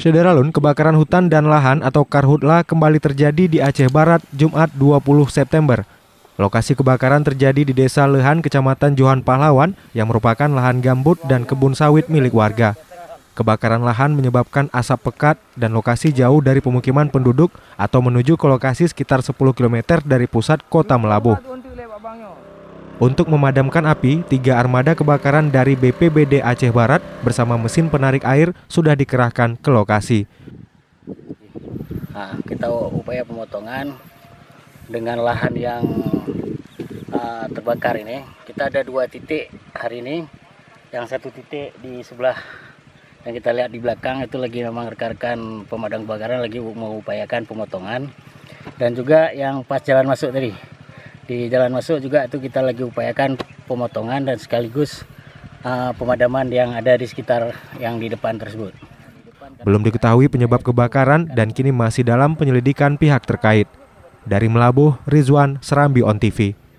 Sederalun, kebakaran hutan dan lahan atau karhutla kembali terjadi di Aceh Barat Jumat 20 September. Lokasi kebakaran terjadi di Desa Lehan, Kecamatan Johan Pahlawan yang merupakan lahan gambut dan kebun sawit milik warga. Kebakaran lahan menyebabkan asap pekat dan lokasi jauh dari pemukiman penduduk atau menuju ke lokasi sekitar 10 km dari pusat kota Melabuh. Untuk memadamkan api, 3 armada kebakaran dari BPBD Aceh Barat bersama mesin penarik air sudah dikerahkan ke lokasi. Nah, kita upaya pemotongan dengan lahan yang terbakar ini. Kita ada 2 titik hari ini. Yang 1 titik di sebelah yang kita lihat di belakang itu lagi memang rekan-rekan pemadam kebakaran lagi mengupayakan pemotongan. Dan juga yang pas jalan masuk tadi. Di jalan masuk juga itu kita lagi upayakan pemotongan dan sekaligus pemadaman yang ada di sekitar yang di depan tersebut. Belum diketahui penyebab kebakaran dan kini masih dalam penyelidikan pihak terkait. Dari Melabuh, Rizwan, Serambi On TV.